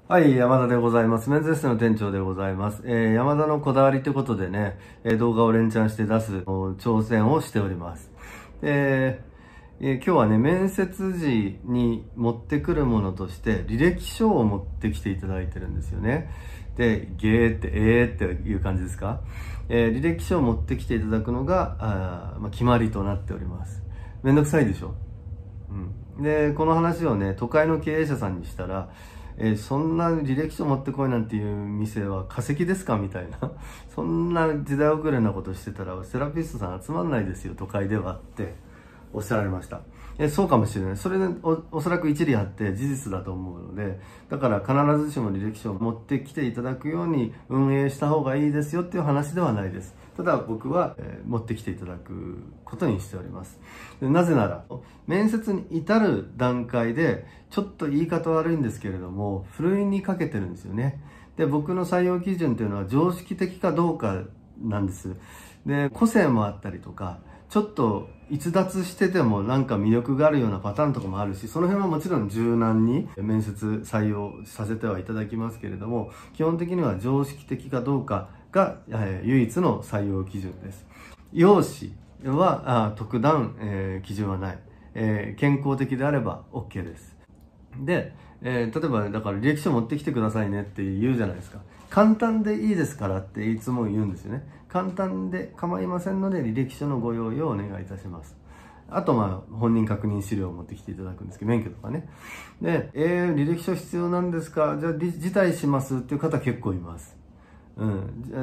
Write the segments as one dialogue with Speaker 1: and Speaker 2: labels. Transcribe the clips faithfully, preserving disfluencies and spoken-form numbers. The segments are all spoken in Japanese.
Speaker 1: はい、山田でございます。メンズエステの店長でございます。えー、山田のこだわりということでね、えー、動画を連チャンして出す挑戦をしております。えーえー、今日はね、面接時に持ってくるものとして履歴書を持ってきていただいてるんですよね。で、ゲーって、えーっていう感じですか。えー、履歴書を持ってきていただくのが、あまあ、決まりとなっております。めんどくさいでしょ。うん。で、この話をね、都会の経営者さんにしたら、えー、そんな履歴書持ってこいなんていう店は化石ですかみたいな。そんな時代遅れなことしてたらセラピストさん集まんないですよ、都会ではっておっしゃられました。えー、そうかもしれない。それで お, おそらく一理あって事実だと思うので、だから必ずしも履歴書を持ってきていただくように運営した方がいいですよっていう話ではないです。ただ僕は、えー、持ってきていただくことにしております。でなぜなら、面接に至る段階で、ちょっと言い方悪いんですけれども、ふるいにかけてるんですよね。で、僕の採用基準っていうのは常識的かどうかなんです。で、個性もあったりとか、ちょっと逸脱しててもなんか魅力があるようなパターンとかもあるし、その辺はもちろん柔軟に面接採用させてはいただきますけれども、基本的には常識的かどうかが、えー、唯一の採用基準です。容姿はあ特段、えー、基準はない、えー。健康的であれば OK です。で、えー、例えばだから履歴書持ってきてくださいねって言うじゃないですか。簡単でいいですからっていつも言うんですよね。簡単で構いませんので履歴書のご用意をお願いいたします。あとまあ本人確認資料を持ってきていただくんですけど、免許とかね。で、えー、履歴書必要なんですか、じゃあ辞退しますっていう方結構います。うん、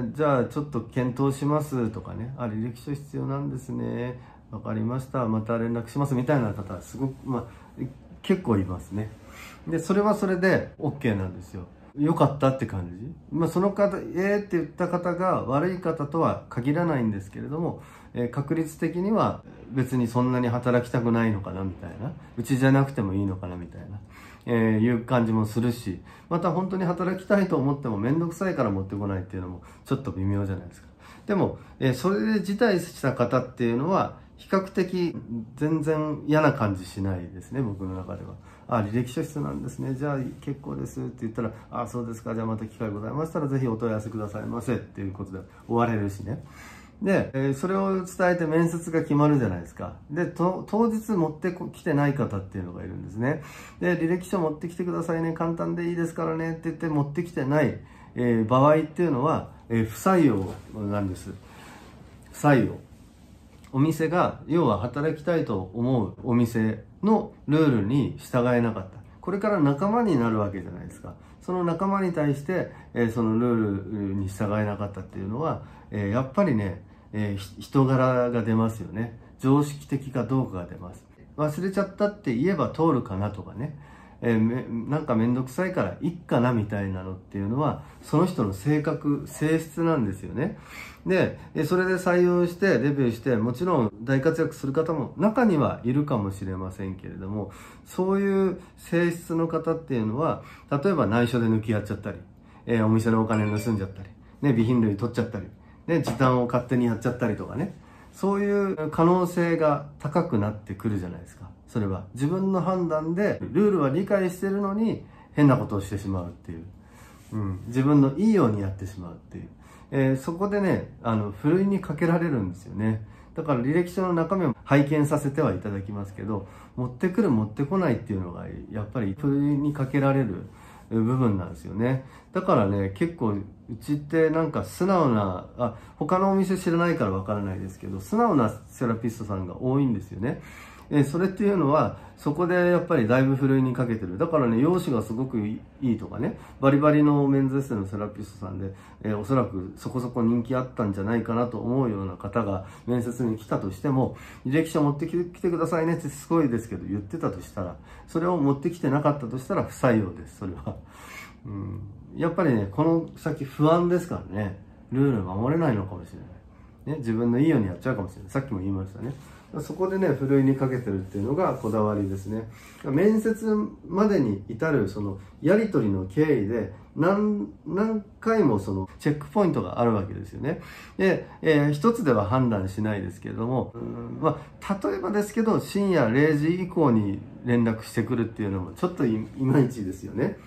Speaker 1: じゃあちょっと検討しますとかね、あ、履歴書必要なんですね、わかりました、また連絡しますみたいな方すごく、まあ、結構いますね。でそれはそれで OK なんですよ。よかったって感じ。まあ、その方、えーって言った方が悪い方とは限らないんですけれども、えー、確率的には別にそんなに働きたくないのかなみたいな、うちじゃなくてもいいのかなみたいな、えー、いう感じもするし、また本当に働きたいと思っても面倒くさいから持ってこないっていうのもちょっと微妙じゃないですか。でも、えー、それで辞退した方っていうのは比較的全然嫌な感じしないですね、僕の中では。あ、履歴書必要なんですね。じゃあ結構ですって言ったら、あ、そうですか。じゃあまた機会ございましたらぜひお問い合わせくださいませっていうことで終われるしね。で、えー、それを伝えて面接が決まるじゃないですか。で、当日持ってきてない方っていうのがいるんですね。で、履歴書持ってきてくださいね。簡単でいいですからねって言って持ってきてない、えー、場合っていうのは、えー、不採用なんです。不採用。お店が要は働きたいと思うお店のルールに従えなかった。これから仲間になるわけじゃないですか。その仲間に対して、えー、そのルールに従えなかったっていうのは、えー、やっぱりね、えー、人柄が出ますよね。常識的かどうかが出ます。忘れちゃったって言えば通るかなとかね。えー、なんかめんどくさいからいっかなみたいなのっていうのはその人の性格性質なんですよね。でそれで採用してデビューしてもちろん大活躍する方も中にはいるかもしれませんけれども、そういう性質の方っていうのは例えば内緒で抜きやっちゃったり、えー、お店のお金盗んじゃったり、ね、備品類取っちゃったり、ね、時短を勝手にやっちゃったりとかね、そういう可能性が高くなってくるじゃないですか。それは自分の判断でルールは理解してるのに変なことをしてしまうっていう、うん、自分のいいようにやってしまうっていう、えー、そこでね、あのふるいにかけられるんですよね。だから履歴書の中身を拝見させてはいただきますけど、持ってくる持ってこないっていうのがやっぱりふるいにかけられる部分なんですよね。だからね、結構うちってなんか素直な、あ、他のお店知らないからわからないですけど、素直なセラピストさんが多いんですよね。えそれっていうのはそこでやっぱりだいぶふるいにかけてる。だからね、容姿がすごくいいとかね、バリバリのメンズエステのセラピストさんで、えー、おそらくそこそこ人気あったんじゃないかなと思うような方が面接に来たとしても、履歴書持ってきてくださいねってすごいですけど言ってたとしたら、それを持ってきてなかったとしたら不採用です、それは。うん、やっぱりね、この先不安ですからね、ルール守れないのかもしれない。ね、自分のいいようにやっちゃうかもしれない。さっきも言いましたね。そこでね、ふるいにかけてるっていうのがこだわりですね。面接までに至るそのやり取りの経緯で何、何回もそのチェックポイントがあるわけですよね。で、えー、一つでは判断しないですけれども、うん、まあ、例えばですけど、深夜れいじ以降に連絡してくるっていうのもちょっといまいちですよね。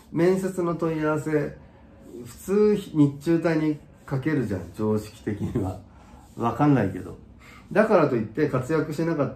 Speaker 1: 面接の問い合わせ、普通日中帯にかけるじゃん、常識的には。わかんないけど。だからといって活躍しなかった、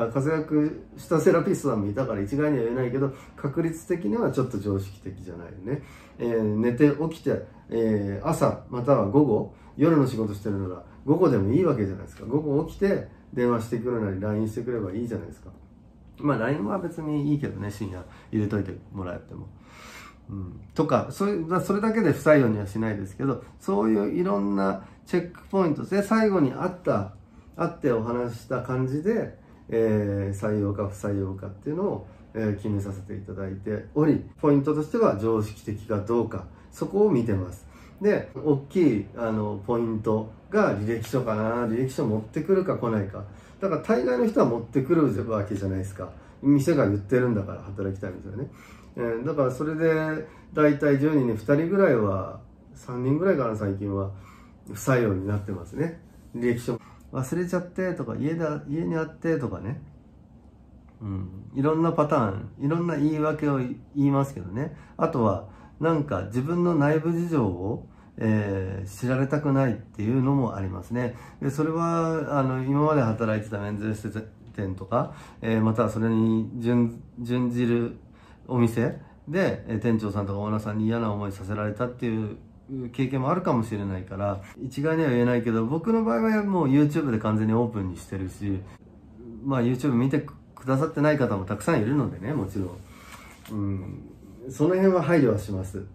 Speaker 1: 活躍したセラピストさんもいたから一概には言えないけど、確率的にはちょっと常識的じゃないよね。えー、寝て起きて、えー、朝または午後、夜の仕事してるなら午後でもいいわけじゃないですか。午後起きて電話してくるなり ライン してくればいいじゃないですか。まあ ライン は別にいいけどね、深夜入れといてもらっても。うん、とかそれ、それだけで不採用にはしないですけど、そういういろんなチェックポイントで最後にあった、あってお話した感じで、えー、採用か不採用かっていうのを、えー、決めさせていただいており、ポイントとしては常識的かどうか、そこを見てます。で、大きいあのポイントが履歴書かな、履歴書持ってくるか来ないか。だから大概の人は持ってくるわけじゃないですか。店が言ってるんだから働きたいんですよね。えー、だからそれで大体じゅうにんにふたりぐらいは、さんにんぐらいかな最近は不採用になってますね。履歴書忘れちゃってとか、家だ家にあってとかね、うん、いろんなパターン、いろんな言い訳を言いますけどね。あとはなんか自分の内部事情を、えー、知られたくないっていうのもありますね。でそれはあの今まで働いてたメンズエステ店とか、えー、またはそれに準準じるお店で店長さんとかオーナーさんに嫌な思いさせられたっていう経験もあるかもしれないから、一概には言えないけど、僕の場合はもう YouTube で完全にオープンにしてるし、まあ YouTube 見てくださってない方もたくさんいるのでね、もちろん。うん、その辺は配慮はします。うん、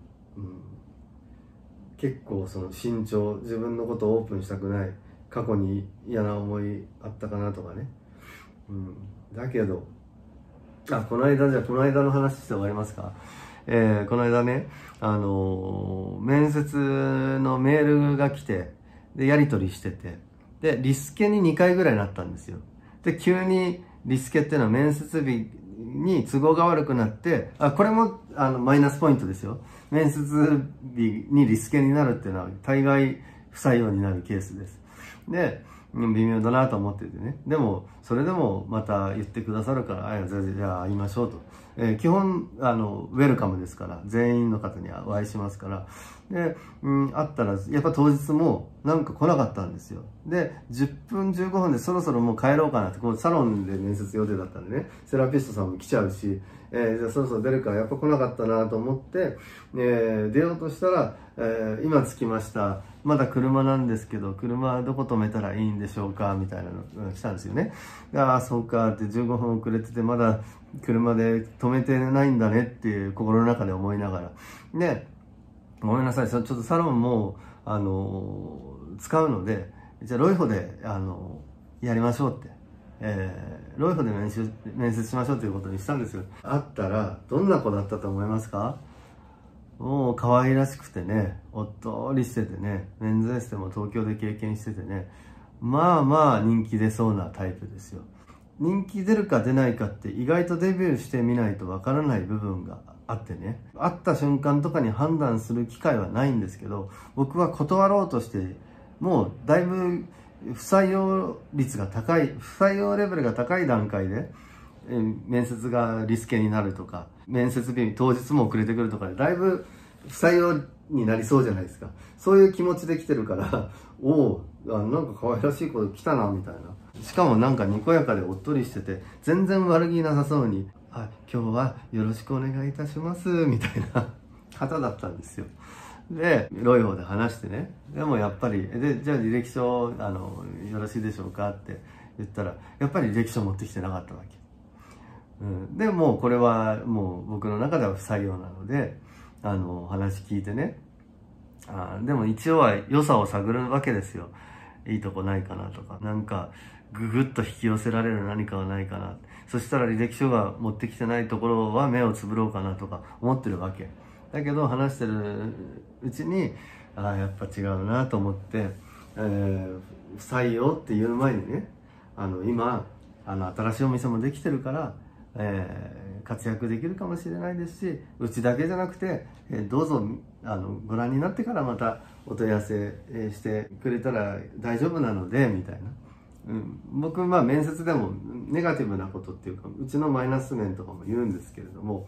Speaker 1: 結構その慎重、自分のことをオープンしたくない、過去に嫌な思いあったかなとかね。うん、だけど、あ、この間、じゃあこの間の話して終わりますか。えー、この間ね、あのー、面接のメールが来て、で、やり取りしてて、で、リスケににかいぐらいなったんですよ。で、急にリスケっていうのは面接日に都合が悪くなって、あ、これも、あの、マイナスポイントですよ。面接日にリスケになるっていうのは、大概不採用になるケースです。で、微妙だなと思っててね。でも、それでもまた言ってくださるから、あ、じゃあ会いましょうと。えー、基本、あの、ウェルカムですから、全員の方にはお会いしますから。で、うん、会ったら、やっぱ当日もなんか来なかったんですよ。で、じゅっぷん、じゅうごふんでそろそろもう帰ろうかなって、こうサロンで面接予定だったんでね、セラピストさんも来ちゃうし、えー、じゃあそろそろ出るからやっぱ来なかったなと思って、えー、出ようとしたら、えー、今着きました。まだ車なんですけど、車どこ止めたらいいんでしょうかみたいなのが来たんですよね。ああ、そうかってじゅうごふん遅れてて、まだ車で止めてないんだねっていう心の中で思いながら。で、ごめんなさい、ちょっとサロンも、あのー、使うので、じゃあロイホで、あのー、やりましょうって。えー、ロイホで面接、面接しましょうということにしたんですよ。会ったら、どんな子だったと思いますか？もう可愛らしくてね、おっとりしててね、メンズエステも東京で経験しててね、まあまあ人気出そうなタイプですよ。人気出るか出ないかって意外とデビューしてみないとわからない部分があってね、会った瞬間とかに判断する機会はないんですけど、僕は断ろうとして、もうだいぶ不採用率が高い、不採用レベルが高い段階で、面接がリスケになるとか、面接日当日も遅れてくるとかで、だいぶ不採用になりそうじゃないですか。そういう気持ちで来てるから、おお、なんか可愛らしい子来たな、みたいな。しかもなんかにこやかでおっとりしてて、全然悪気なさそうに、あ、今日はよろしくお願いいたします、みたいな方だったんですよ。で、ロイホで話してね。でもやっぱり、で、じゃあ履歴書、あの、よろしいでしょうかって言ったら、やっぱり履歴書持ってきてなかったわけ。うん、でもうこれはもう僕の中では不採用なので、あの話聞いてね、あでも一応は良さを探るわけですよ。いいとこないかなとか、なんかググッと引き寄せられる何かはないかな。そしたら履歴書が持ってきてないところは目をつぶろうかなとか思ってるわけだけど、話してるうちに、ああやっぱ違うなと思って、えー、不採用っていう前にね、あの今あの新しいお店もできてるから、えー、活躍できるかもしれないですし、うちだけじゃなくて、えー、どうぞあのご覧になってからまたお問い合わせしてくれたら大丈夫なのでみたいな、うん、僕まあ面接でもネガティブなことっていうか、うちのマイナス面とかも言うんですけれども、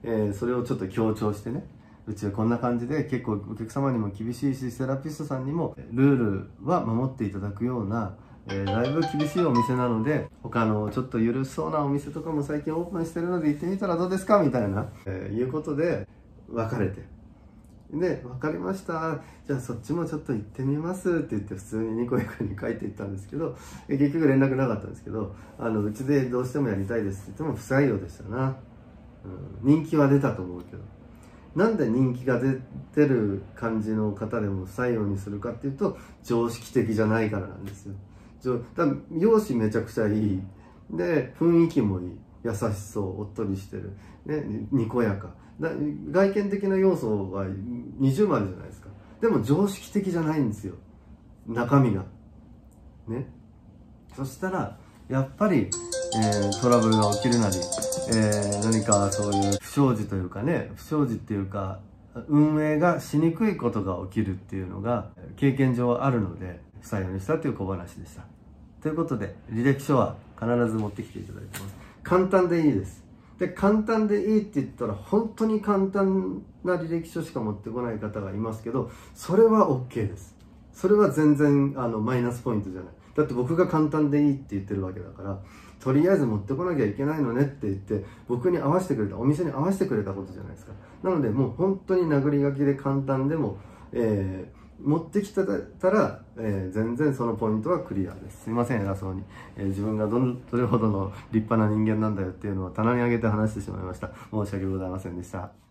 Speaker 1: えー、それをちょっと強調してね、うちはこんな感じで結構お客様にも厳しいし、セラピストさんにもルールは守っていただくような、えー、だいぶ厳しいお店なので、他のちょっと緩そうなお店とかも最近オープンしてるので行ってみたらどうですかみたいな、えー、いうことで別れて、で、分かりました、じゃあそっちもちょっと行ってみますって言って普通にニコニコに帰っていったんですけど、結局連絡なかったんですけど、あのうちでどうしてもやりたいですって言っても不採用でしたな、うん、人気は出たと思うけど、なんで人気が出てる感じの方でも不採用にするかっていうと、常識的じゃないからなんですよ。だから容姿めちゃくちゃいいで、雰囲気もいい、優しそう、おっとりしてる、ね、にこやかだ、外見的な要素は二重丸じゃないですか。でも常識的じゃないんですよ、中身がね。そしたらやっぱり、えー、トラブルが起きるなり、えー、何かそういう不祥事というかね、不祥事っていうか運営がしにくいことが起きるっていうのが経験上あるので、不採用にしたという小話でした。ということで、履歴書は必ず持ってきていただいてます。簡単でいいです。で、簡単でいいって言ったら、本当に簡単な履歴書しか持ってこない方がいますけど、それは オーケー です。それは全然あのマイナスポイントじゃない。だって僕が簡単でいいって言ってるわけだから、とりあえず持ってこなきゃいけないのねって言って、僕に合わせてくれた、お店に合わせてくれたことじゃないですか。なので、もう本当に殴り書きで簡単でも、えー持ってきたら、えー、全然そのポイントはクリアです。すいません、偉そうに、えー、自分がどのどれほどの立派な人間なんだよっていうのを棚に上げて話してしまいました。申し訳ございませんでした。